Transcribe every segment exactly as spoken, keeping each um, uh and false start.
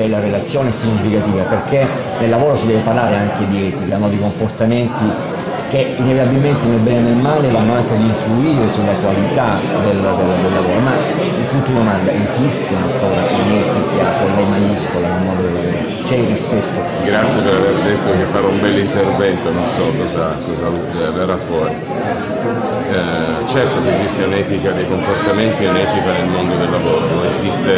bella relazione significativa, perché nel lavoro si deve parlare anche di etica, no? Di comportamenti che inevitabilmente nel bene e nel male vanno anche ad influire sulla qualità del, del, del lavoro. Ma il punto di domanda: esiste ancora un'etica con l'E maiuscola nel mondo del lavoro? C'è il rispetto? Grazie per aver detto che farò un bel intervento, non so cosa, cosa verrà fuori. Eh, certo che esiste un'etica dei comportamenti e un'etica nel mondo del lavoro, esiste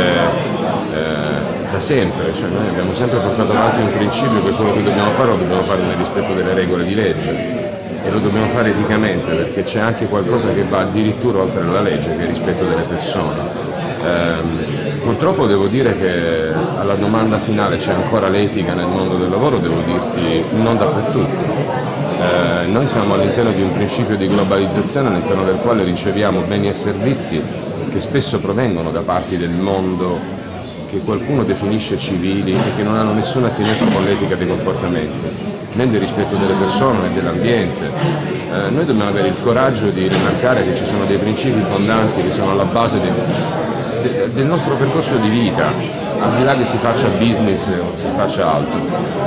eh, da sempre, cioè noi abbiamo sempre portato avanti un principio che quello che dobbiamo fare lo dobbiamo fare nel rispetto delle regole di legge. E lo dobbiamo fare eticamente, perché c'è anche qualcosa che va addirittura oltre la legge, che è il rispetto delle persone. Eh, purtroppo devo dire che alla domanda finale c'è ancora l'etica nel mondo del lavoro, devo dirti non dappertutto. Eh, noi siamo all'interno di un principio di globalizzazione all'interno del quale riceviamo beni e servizi che spesso provengono da parti del mondo che qualcuno definisce civili e che non hanno nessuna attinenza con l'etica dei comportamenti, né del rispetto delle persone né dell'ambiente. Eh, noi dobbiamo avere il coraggio di rimarcare che ci sono dei principi fondanti che sono alla base del, de, del nostro percorso di vita, al di là che si faccia business o si faccia altro.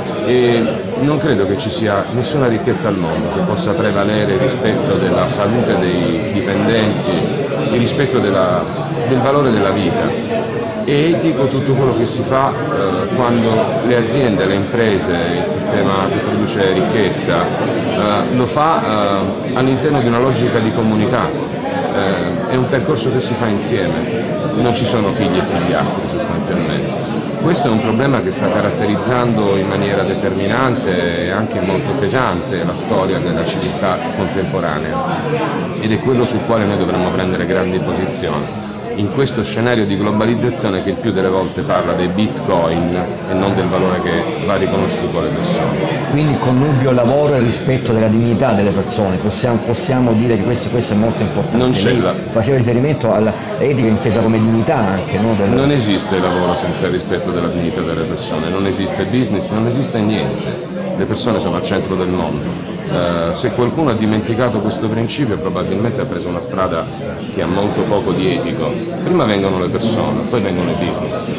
E non credo che ci sia nessuna ricchezza al mondo che possa prevalere il rispetto della salute dei dipendenti, il rispetto della, del valore della vita. È etico tutto quello che si fa eh, quando le aziende, le imprese, il sistema che produce ricchezza eh, lo fa eh, all'interno di una logica di comunità. Eh, è un percorso che si fa insieme, non ci sono figli e figliastri sostanzialmente. Questo è un problema che sta caratterizzando in maniera determinante e anche molto pesante la storia della civiltà contemporanea, ed è quello sul quale noi dovremmo prendere grandi posizioni in questo scenario di globalizzazione che il più delle volte parla dei bitcoin e non del valore che va riconosciuto alle persone. Quindi il connubio lavoro e rispetto della dignità delle persone, possiamo, possiamo dire che questo, questo è molto importante. Non c'è la... Faceva riferimento all'etica intesa come dignità anche, no? Del... Non esiste lavoro senza il rispetto della dignità delle persone, non esiste business, non esiste niente. Le persone sono al centro del mondo. Uh, se qualcuno ha dimenticato questo principio probabilmente ha preso una strada che ha molto poco di etico. Prima vengono le persone, poi vengono i business.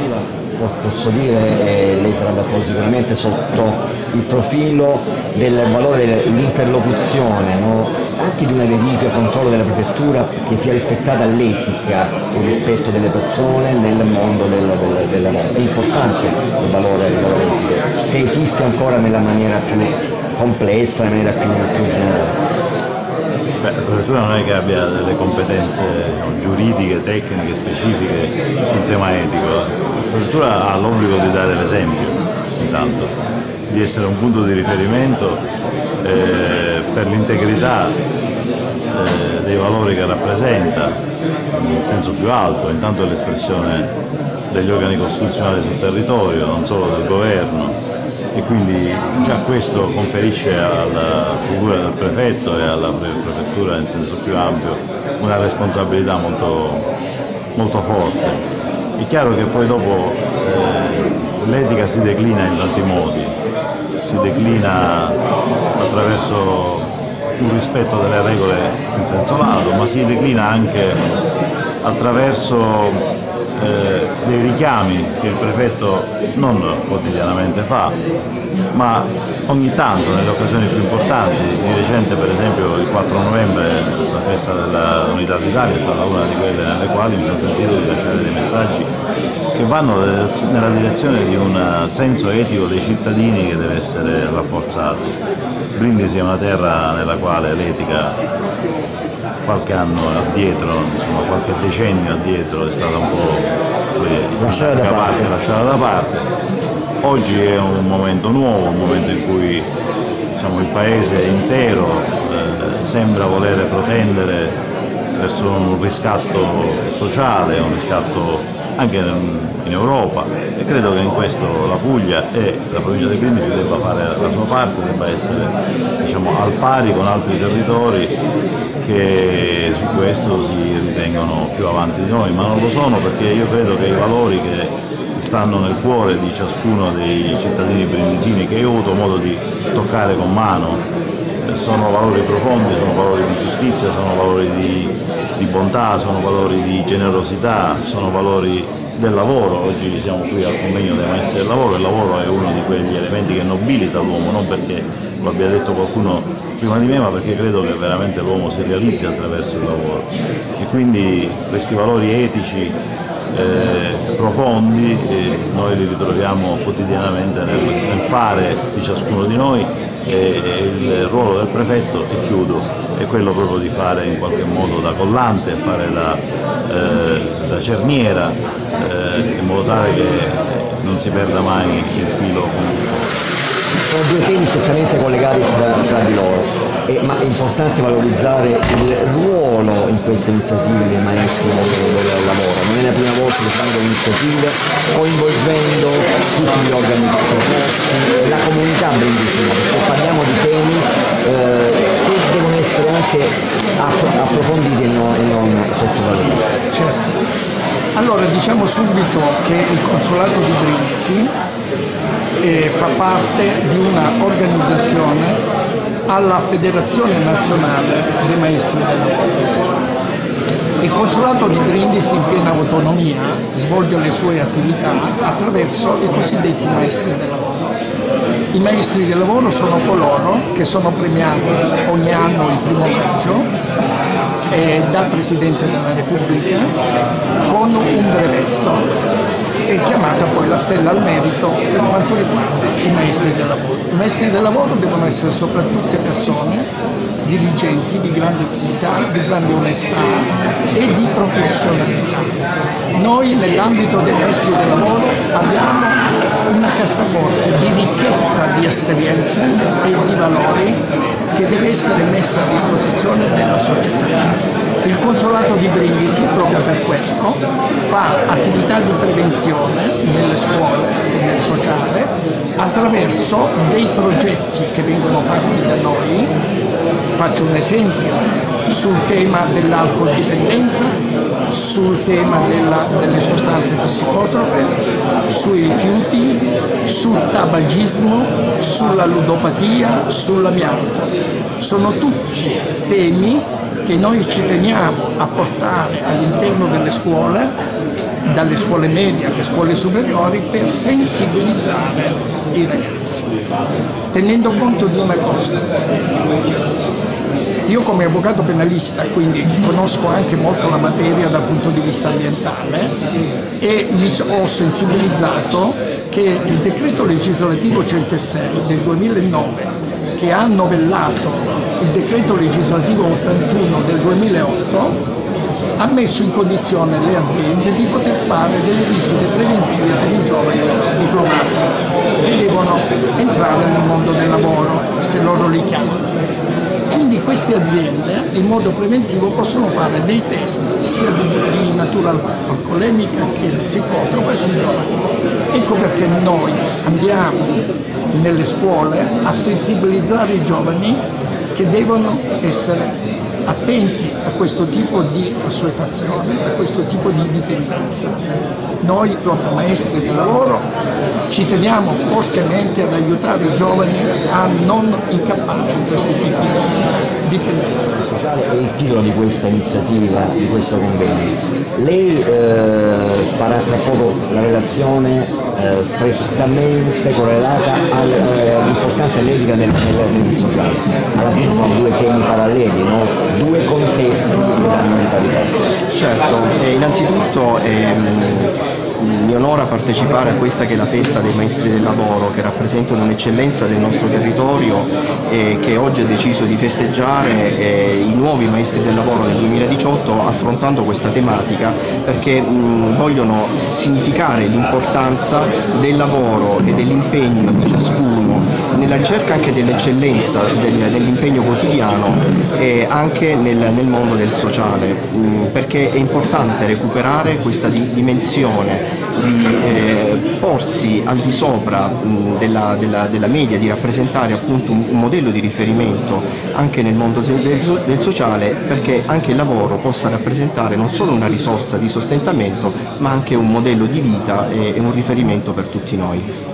Posso dire, eh, lei sarà d'accordo sicuramente, sotto il profilo del valore dell'interlocuzione, no? Anche di una verifica, controllo della prefettura, che sia rispettata l'etica, il rispetto delle persone nel mondo del, del, del lavoro. È importante il valore, il valore etico, se esiste ancora nella maniera più complessa, in maniera più, più generale. Beh, la prefettura non è che abbia delle competenze giuridiche, tecniche, specifiche sul tema etico. La prefettura ha l'obbligo di dare l'esempio, intanto, di essere un punto di riferimento eh, per l'integrità eh, dei valori che rappresenta, in senso più alto, intanto è l'espressione degli organi costituzionali sul territorio, non solo del governo. E quindi già questo conferisce alla figura del prefetto e alla prefettura in senso più ampio una responsabilità molto, molto forte. È chiaro che poi dopo eh, l'etica si declina in tanti modi, si declina attraverso un rispetto delle regole in senso lato, ma si declina anche attraverso Eh, dei richiami che il prefetto non quotidianamente fa, ma ogni tanto nelle occasioni più importanti. Di recente, per esempio, il quattro novembre, la festa dell'Unità d'Italia è stata una di quelle nelle quali mi sono sentito di lasciare dei messaggi che vanno nella direzione di un senso etico dei cittadini che deve essere rafforzato. Brindisi è una terra nella quale l'etica qualche anno addietro, insomma qualche decennio addietro, è stata un po' lasciata da parte. lasciata da parte. Oggi è un momento nuovo, un momento in cui diciamo, il paese intero eh, sembra volere protendere verso un riscatto sociale, un riscatto anche in Europa, e credo che in questo la Puglia e la provincia di Brindisi debba fare la sua parte, debba essere diciamo, al pari con altri territori che su questo si ritengono più avanti di noi, ma non lo sono, perché io credo che i valori che stanno nel cuore di ciascuno dei cittadini brindisini, che io ho avuto modo di toccare con mano, sono valori profondi, sono valori di giustizia, sono valori di, di bontà, sono valori di generosità, sono valori del lavoro. Oggi siamo qui al convegno dei maestri del lavoro. Il lavoro è uno di quegli elementi che nobilita l'uomo, non perché lo abbia detto qualcuno prima di me, ma perché credo che veramente l'uomo si realizzi attraverso il lavoro, e quindi questi valori etici eh, profondi eh, noi li ritroviamo quotidianamente nel, nel fare di ciascuno di noi, e, e il ruolo del prefetto, e chiudo, è quello proprio di fare in qualche modo da collante, fare da, eh, da cerniera, eh, in modo tale che non si perda mai il filo conduttore. Sono due temi strettamente collegati tra, tra di loro, e, ma è importante valorizzare il ruolo in queste iniziative dei maestri del lavoro. Non è la prima volta che fanno iniziative coinvolgendo tutti gli organi proposti, la comunità brindisina, perché parliamo di temi eh, che devono essere anche approfonditi e non, e non sottovalutati. Certo. Allora, diciamo subito che il Consolato di Brindisi eh, fa parte di una organizzazione alla Federazione Nazionale dei Maestri del Lavoro. Il Consolato di Brindisi, in piena autonomia, svolge le sue attività attraverso i cosiddetti maestri del lavoro. I maestri del lavoro sono coloro che sono premiati ogni anno il primo maggio eh, dal Presidente della Repubblica con un brevetto, è chiamata poi la stella al merito per quanto riguarda i maestri del lavoro. I maestri del lavoro devono essere soprattutto persone dirigenti di grande dignità, di grande onestà e di professionalità. Noi nell'ambito dei maestri del lavoro abbiamo una cassaforte di ricchezza di esperienze e di valori che deve essere messa a disposizione della società. Il Consolato di Brindisi, proprio per questo, fa attività di prevenzione nelle scuole e nel sociale attraverso dei progetti che vengono fatti da noi. Faccio un esempio sul tema dell'alcol-dipendenza, sul tema della, delle sostanze psicotrope, sui rifiuti, sul tabagismo, sulla ludopatia, sull'amianto. Sono tutti temi che noi ci teniamo a portare all'interno delle scuole, dalle scuole medie alle scuole superiori, per sensibilizzare i ragazzi, tenendo conto di una cosa. Io come avvocato penalista, quindi conosco anche molto la materia dal punto di vista ambientale, e mi ho sensibilizzato che il decreto legislativo centosei del duemilanove, che ha novellato il decreto legislativo ottantuno del duemilaotto, ha messo in condizione le aziende di poter fare delle visite preventive per i giovani diplomati che devono entrare nel mondo del lavoro, se loro li chiamano. Quindi queste aziende in modo preventivo possono fare dei test sia di, di natura alcolemica che psicotropa sui giovani. Ecco perché noi andiamo nelle scuole a sensibilizzare i giovani che devono essere attenti a questo tipo di assuefazione, a questo tipo di dipendenza. Noi, proprio maestri del lavoro, ci teniamo fortemente ad aiutare i giovani a non incappare in questi tipi di dipendenza. Sociale è il titolo di questa iniziativa, di questo convegno. Lei eh, farà tra poco la relazione eh, strettamente correlata all'importanza dell'etica nel, nel, nel sociale. Alla fine sono due temi paralleli, no? Due contesti che danno di parità. Certo, eh, innanzitutto ehm, mi onora partecipare a questa che è la festa dei maestri del lavoro, che rappresentano un'eccellenza del nostro territorio e che oggi ha deciso di festeggiare eh, i nuovi maestri del lavoro del duemiladiciotto affrontando questa tematica, perché mh, vogliono significare l'importanza del lavoro e dell'impegno di ciascuno nella ricerca anche dell'eccellenza del, dell'impegno quotidiano e anche nel, nel mondo del sociale, mh, perché è importante recuperare questa dimensione di eh, porsi al di sopra mh, della, della, della media, di rappresentare appunto un, un modello di riferimento anche nel mondo del, del sociale, perché anche il lavoro possa rappresentare non solo una risorsa di sostentamento ma anche un modello di vita e, e un riferimento per tutti noi.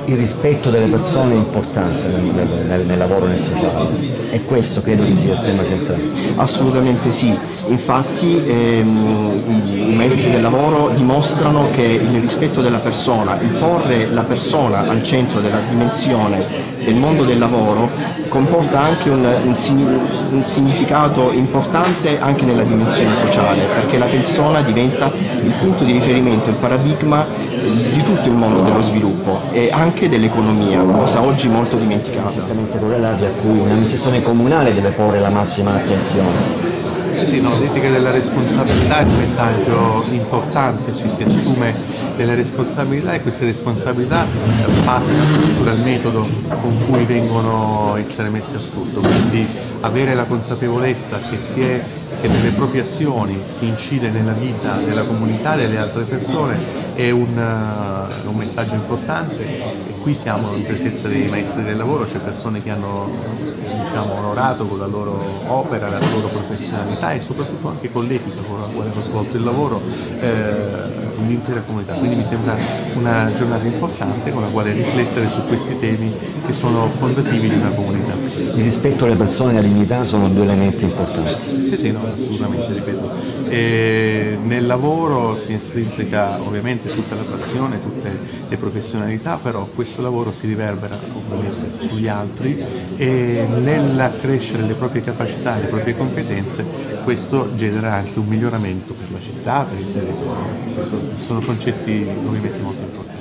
il rispetto delle persone è importante nel, nel, nel, nel lavoro e nel sociale, e questo credo che sia il tema centrale. Assolutamente sì, infatti ehm, i, i maestri del lavoro dimostrano che il rispetto della persona, il porre la persona al centro della dimensione del mondo del lavoro comporta anche un, un, un significato importante anche nella dimensione sociale, perché la persona diventa il punto di riferimento, il paradigma di tutto il mondo dello sviluppo e anche dell'economia, cosa oggi molto dimenticata. Esattamente correlati a cui un'amministrazione comunale deve porre la massima attenzione. Sì, sì, no, l'etica della responsabilità è un messaggio importante, ci si assume delle responsabilità e queste responsabilità passano addirittura al metodo con cui vengono a essere messe a frutto, quindi avere la consapevolezza che, si è, che nelle proprie azioni si incide nella vita della comunità e delle altre persone è un, uh, un messaggio importante, e qui siamo in presenza dei maestri del lavoro, cioè persone che hanno, diciamo, onorato con la loro opera, la loro professionalità e soprattutto anche con l'etica con la quale hanno svolto il lavoro eh, un'intera comunità. Quindi mi sembra una giornata importante con la quale riflettere su questi temi che sono fondativi di una comunità. Il rispetto alle persone e alla dignità sono due elementi importanti. Sì, sì, no, assolutamente, ripeto. E nel lavoro si estrinseca ovviamente tutta la passione, tutte le professionalità, però questo lavoro si riverbera ovviamente sugli altri e nell'accrescere le proprie capacità, le proprie competenze, questo genera anche un miglioramento per la città, per il territorio. Questi sono concetti ovviamente molto importanti.